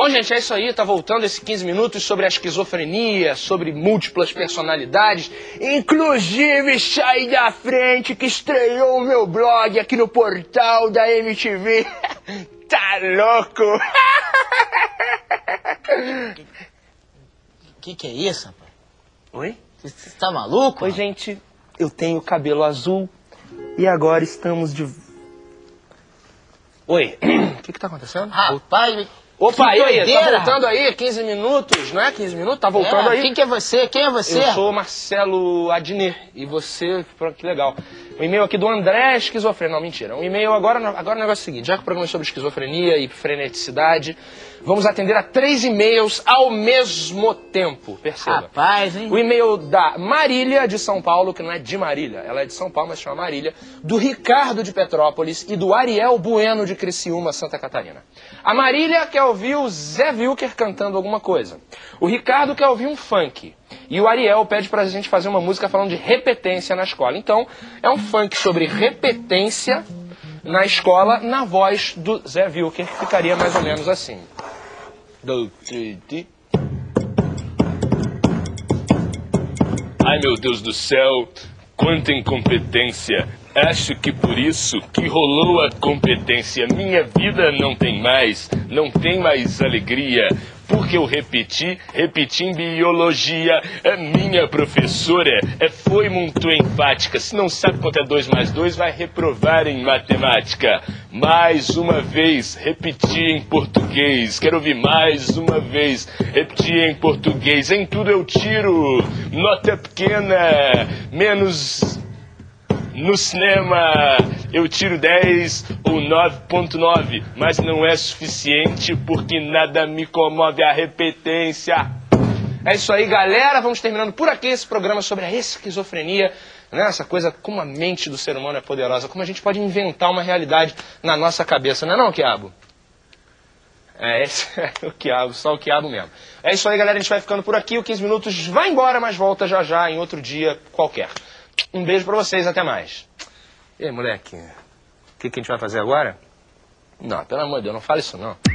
Bom, gente, é isso aí. Tá voltando esse 15 minutos sobre a esquizofrenia, sobre múltiplas personalidades. Inclusive, sai da frente que estreou o meu blog aqui no portal da MTV. Tá louco? Que é isso, rapaz? Oi? Você tá maluco? Oi, gente. Eu tenho cabelo azul e agora estamos de... Oi. O que tá acontecendo? Rapaz... Opa, que aí, tá doideira. voltando aí, 15 minutos, não é? 15 minutos? Tá voltando aí? Quem é você? Quem é você? Eu sou o Marcelo Adnet, e você, que legal. Um e-mail aqui do André Esquizofrenia. Não, mentira. Um e-mail agora o negócio é o seguinte, já que o programa é sobre esquizofrenia e freneticidade, vamos atender a 3 e-mails ao mesmo tempo, perceba. Rapaz, hein? O e-mail da Marília, de São Paulo, que não é de Marília, ela é de São Paulo, mas se chama Marília, do Ricardo, de Petrópolis, e do Ariel Bueno, de Criciúma, Santa Catarina. A Marília quer ouvir o Zé Wilker cantando alguma coisa. O Ricardo quer ouvir um funk. E o Ariel pede pra gente fazer uma música falando de repetência na escola. Então, é um funk sobre repetência na escola, na voz do Zé Wilker, que ficaria mais ou menos assim. Ai, meu Deus do céu, quanta incompetência. Acho que por isso que rolou a competência. Minha vida não tem mais alegria. Porque eu repeti em biologia. A minha professora foi muito enfática. Se não sabe quanto é 2 mais 2, vai reprovar em matemática. Mais uma vez, repeti em português. Quero ouvir mais uma vez. Repeti em português. Em tudo eu tiro nota pequena, menos... No cinema eu tiro 10 ou 9.9, mas não é suficiente porque nada me comove a repetência. É isso aí, galera. Vamos terminando por aqui esse programa sobre a esquizofrenia, né? Essa coisa, como a mente do ser humano é poderosa, como a gente pode inventar uma realidade na nossa cabeça, não é não, Quiabo? Esse é o Quiabo, só o Quiabo mesmo. É isso aí, galera. A gente vai ficando por aqui. O 15 minutos vai embora, mas volta já já em outro dia qualquer. Um beijo pra vocês, até mais. E aí, moleque, o que a gente vai fazer agora? Não, pelo amor de Deus, não fala isso não.